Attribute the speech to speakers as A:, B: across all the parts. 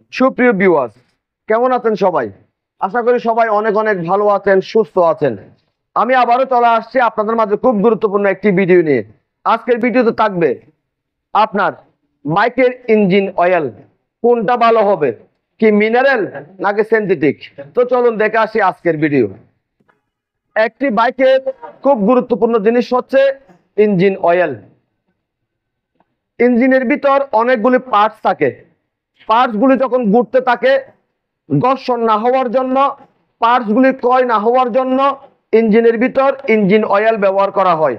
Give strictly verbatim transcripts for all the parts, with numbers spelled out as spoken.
A: সুপ্রিয় ভিউয়ার্স, কেমন আছেন সবাই? আশা করি সবাই অনেক অনেক ভালো আছেন, সুস্থ আছেন। আমি আবারও চলে আসছি আপনাদের মাঝে খুব গুরুত্বপূর্ণ একটি ভিডিও নিয়ে। আজকের ভিডিওতে থাকবে আপনার বাইকের ইঞ্জিন অয়েল কোনটা ভালো হবে, কি মিনারেল নাকি সিনথেটিক। তো চলুন দেখে আসি আজকের ভিডিও। একটি বাইকের খুব গুরুত্বপূর্ণ জিনিস হচ্ছে ইঞ্জিন অয়েল। ইঞ্জিনের ভিতর অনেকগুলি পার্টস থাকে। পার্টসগুলি যখন ঘুরতে থাকে, ঘর্ষণ না হওয়ার জন্য, পার্টসগুলি ক্ষয় না হওয়ার জন্য ইঞ্জিনের ভিতর ইঞ্জিন অয়েল ব্যবহার করা হয়।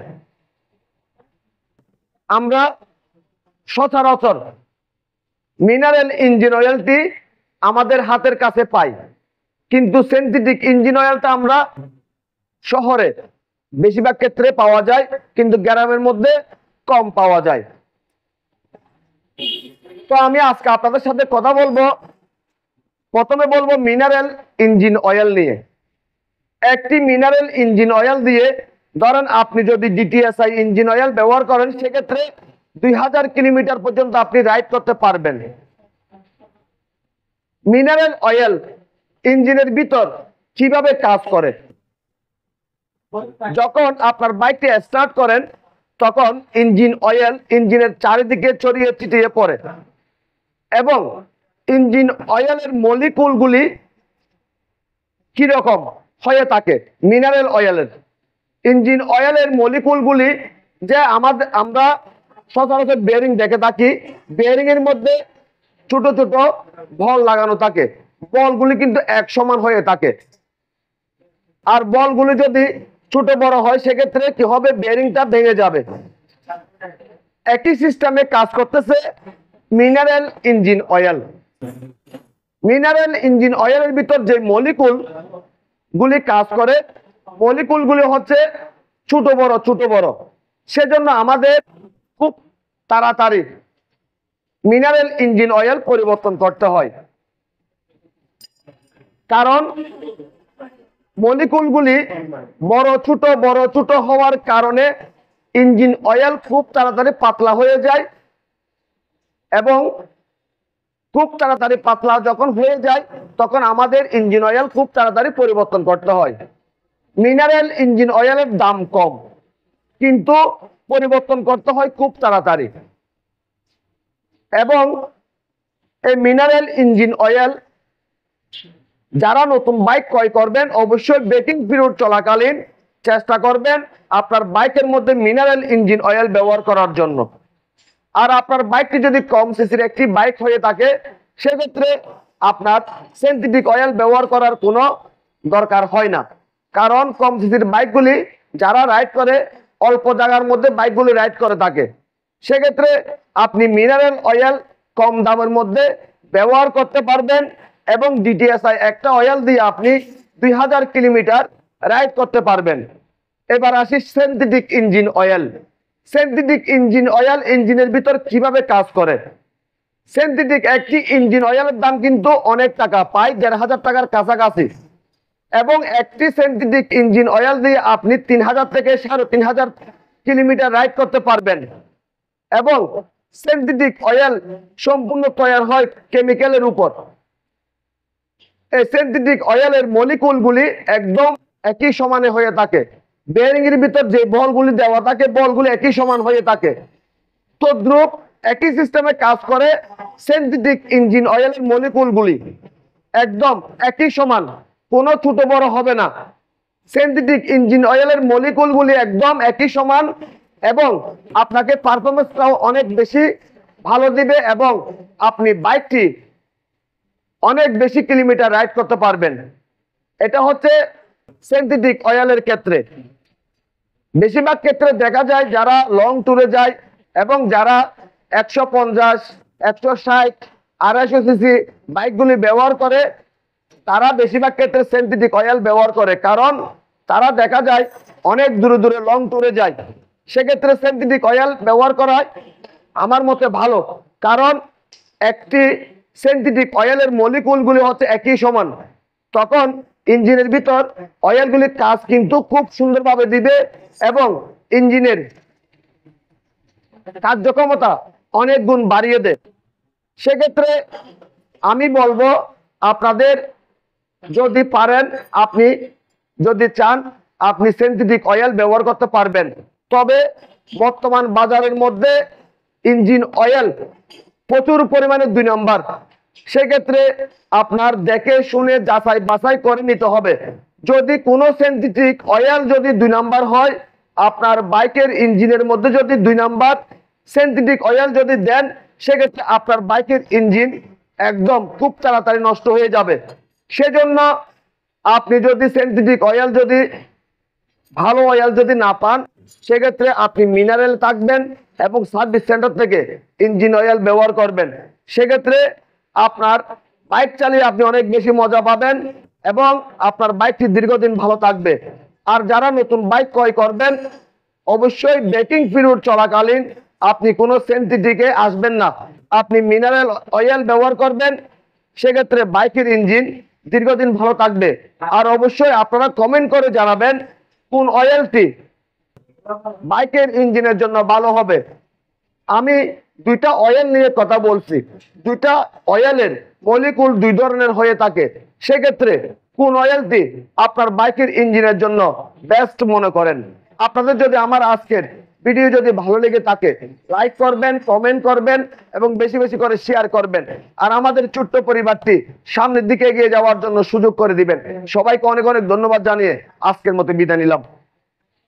A: আমরা সচরাচর মিনারেল ইঞ্জিন অয়েলটি আমাদের হাতের কাছে পাই, কিন্তু সিনথেটিক ইঞ্জিন অয়েলটা আমরা শহরে বেশিরভাগ ক্ষেত্রে পাওয়া যায়, কিন্তু গ্রামের মধ্যে কম পাওয়া যায়। তো আমি আজকে আপনাদের সাথে কথা বলবো, প্রথমে বলবো মিনারেল ইঞ্জিন অয়েল নিয়ে। একটি মিনারেল ইঞ্জিন অয়েল দিয়ে, ধরেন আপনি যদি ডিটিএসআই ইঞ্জিন অয়েল ব্যবহার করেন, সেক্ষেত্রে দুই হাজার কিলোমিটার পর্যন্ত আপনি রাইড করতে পারবেন। মিনারেল অয়েল ইঞ্জিনের ভিতর কিভাবে কাজ করে? যখন আপনার বাইকটি স্টার্ট করেন, তখন ইঞ্জিন অয়েল ইঞ্জিনের চারিদিকে ছড়িয়ে ছিটিয়ে পড়ে এবং ইঞ্জিন অয়েলের মলিকুলগুলি কিরকম হয়ে থাকে। মিনারেল অয়েলের ইঞ্জিন অয়েলের মলিকুলগুলি যে আমাদের আমরা সচরাচর বেয়ারিং দেখে থাকি, বেয়ারিং এর মধ্যে ছোট ছোট বল লাগানো থাকে। বলগুলি কিন্তু এক সমান হয়ে থাকে, আর বলগুলি যদি ছোট বড় হয় সেক্ষেত্রে কি হবে, বেয়ারিংটা ভেঙে যাবে। একই সিস্টেমে কাজ করতেছে mineral engine oil. Mineral engine অয়েলের ভিতর যে মলিকুল গুলি কাজ করে, মলিকুল গুলি হচ্ছে ছোট বড় ছোট বড়। সেজন্য আমাদের খুব তাড়াতাড়ি মিনারেল ইঞ্জিন অয়েল পরিবর্তন করতে হয়, কারণ মলিকুলগুলি বড় ছোট বড় ছোট হওয়ার কারণে ইঞ্জিন অয়েল খুব তাড়াতাড়ি পাতলা হয়ে যায়, এবং খুব তাড়াতাড়ি পাতলা যখন হয়ে যায় তখন আমাদের ইঞ্জিন অয়েল খুব তাড়াতাড়ি পরিবর্তন করতে হয়। মিনারেল ইঞ্জিন অয়েলের দাম কম, কিন্তু পরিবর্তন করতে হয় খুব তাড়াতাড়ি। এবং এই মিনারেল ইঞ্জিন অয়েল যারা নতুন বাইক ক্রয় করবেন, অবশ্যই ব্রেকিং পিরিয়ড চলাকালীন চেষ্টা করবেন আপনার বাইকের মধ্যে মিনারেল ইঞ্জিন অয়েল ব্যবহার করার জন্য। আর আপনার বাইকটি যদি কম সিসির একটি বাইক হয়ে থাকে, সেক্ষেত্রে আপনার সিনথেটিক অয়েল ব্যবহার করার কোনো দরকার হয় না, কারণ কম সিসির বাইকগুলি যারা রাইড করে, অল্প জায়গার মধ্যে বাইকগুলি রাইড করে থাকে, সেক্ষেত্রে আপনি মিনারেল অয়েল কম দামের মধ্যে ব্যবহার করতে পারবেন এবং ডিটিএসআই একটা অয়েল দিয়ে আপনি দুই হাজার কিলোমিটার রাইড করতে পারবেন। এবার আসি synthetic engine oil. Synthetic engine oil ইঞ্জিনের ভিতর কিভাবে কাজ করে? সিনথেটিক একটি ইঞ্জিন অয়েলের দাম কিন্তু অনেক টাকা, প্রায় দেড় হাজার টাকার কাছাকাছি, এবং একটি সিনথেটিক ইঞ্জিন অয়েল দিয়ে আপনি তিন হাজার থেকে সাড়ে তিন হাজার কিলোমিটার রাইড করতে পারবেন। এবং সিনথেটিক অয়েল সম্পূর্ণ তৈরি হয় কেমিক্যালের উপর। এই সিনথেটিক অয়েলের মলিকুলগুলি একদম একই সমানে হয়ে থাকে। বেয়ারিং এর ভিতর যে বলগুলি দেওয়া থাকে, বলগুলি একই সমান হয়ে থাকে। তদ্রূপ একই সিস্টেমে কাজ করে সিনথেটিক ইঞ্জিন অয়েলের মলিকুলগুলি, একদম একই সমান, কোনো ছোট বড় হবে না। সিনথেটিক ইঞ্জিন অয়েলের মলিকুলগুলি একদম একই সমান, এবং আপনাকে পারফরমেন্সটাও অনেক বেশি ভালো দিবে, এবং আপনি বাইকটি অনেক বেশি কিলোমিটার রাইড করতে পারবেন। এটা হচ্ছে সিনথেটিক অয়েলের ক্ষেত্রে। বেশিরভাগ ক্ষেত্রে দেখা যায় যারা লং ট্যুরে যায় এবং যারা একশো পঞ্চাশ একশো ষাট আড়াইশো সিসি বাইকগুলি ব্যবহার করে, তারা বেশিরভাগ ক্ষেত্রে সিনথেটিক অয়েল ব্যবহার করে, কারণ তারা দেখা যায় অনেক দূরে দূরে লং ট্যুরে যায়। সেক্ষেত্রে সিনথেটিক অয়েল ব্যবহার করা আমার মতে ভালো, কারণ একটি সিনথেটিক অয়েলের মলিকুলগুলি হচ্ছে একই সমান, তখন ইঞ্জিনের ভিতর অয়েলগুলির কাজ কিন্তু খুব সুন্দরভাবে দিবে এবং ইঞ্জিনের কার্যক্ষমতা অনেক গুণ বাড়িয়ে দেয়। সেক্ষেত্রে আমি বলবো আপনাদের যদি পারেন, আপনি যদি চান, আপনি সিনথেটিক অয়েল ব্যবহার করতে পারবেন। তবে বর্তমান বাজারের মধ্যে ইঞ্জিন অয়েল প্রচুর পরিমাণে দুই নাম্বার, সেক্ষেত্রে আপনার দেখে শুনে যাচাই বাছাই করে নিতে হবে। যদি কোনো সিনথেটিক অয়েল যদি দুই নাম্বার হয়, আপনার বাইকের ইঞ্জিনের মধ্যে যদি দুই নাম্বার সিনথেটিক অয়েল যদি দেন, সেক্ষেত্রে আপনার বাইকের ইঞ্জিন একদম খুব তাড়াতাড়ি নষ্ট হয়ে যাবে। সেজন্য আপনি যদি সিনথেটিক অয়েল যদি ভালো অয়েল যদি না পান, সেক্ষেত্রে আপনি মিনারেল থাকবেন এবং সার্ভিস সেন্টার থেকে ইঞ্জিন অয়েল ব্যবহার করবেন। সেক্ষেত্রে আপনার বাইক চালিয়ে আপনি অনেক বেশি মজা পাবেন এবং আপনার বাইকটি দীর্ঘদিন ভালো থাকবে। আর যারা নতুন বাইক ক্রয় করবেন, অবশ্যই ব্রেকিং পিরিয়ড চলাকালীন আপনি কোনো সিনথেটিকে আসবেন না, আপনি মিনারেল অয়েল ব্যবহার করবেন। সেক্ষেত্রে বাইকের ইঞ্জিন দীর্ঘদিন ভালো থাকবে। আর অবশ্যই আপনারা কমেন্ট করে জানাবেন কোন অয়েলটি বাইকের ইঞ্জিনের জন্য ভালো হবে। আমি দুইটা অয়েল নিয়ে কথা বলছি, দুইটা অয়েলের মলিকুল দুই ধরনের হয়ে থাকে। সেক্ষেত্রে কোন অয়েলটি আপনার বাইকের ইঞ্জিনের জন্য বেস্ট মনে করেন? আপনাদের যদি আমার আজকের ভিডিও যদি ভালো লেগে থাকে, লাইক করবেন, কমেন্ট করবেন এবং বেশি বেশি করে শেয়ার করবেন। আর আমাদের ছোট্ট পরিবারটি সামনের দিকে এগিয়ে যাওয়ার জন্য সুযোগ করে দিবেন। সবাইকে অনেক অনেক ধন্যবাদ জানিয়ে আজকের মতো বিদায় নিলাম।